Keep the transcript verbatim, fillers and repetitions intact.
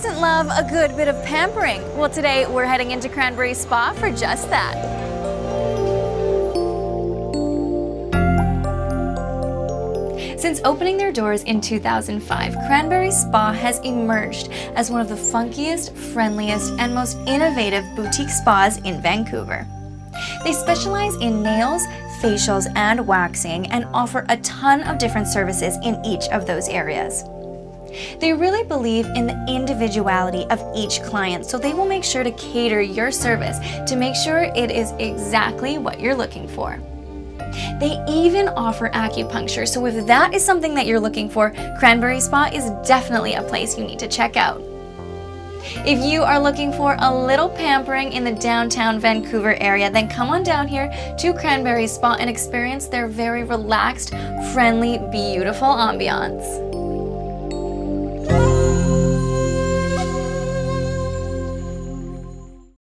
doesn't love a good bit of pampering? Well, today we're heading into Cranberry Spa for just that. Since opening their doors in two thousand five, Cranberry Spa has emerged as one of the funkiest, friendliest, and most innovative boutique spas in Vancouver. They specialize in nails, facials, and waxing, and offer a ton of different services in each of those areas. They really believe in the individuality of each client, so they will make sure to cater your service to make sure it is exactly what you're looking for. They even offer acupuncture, so if that is something that you're looking for, Cranberry Spa is definitely a place you need to check out. If you are looking for a little pampering in the downtown Vancouver area, then come on down here to Cranberry Spa and experience their very relaxed, friendly, beautiful ambiance.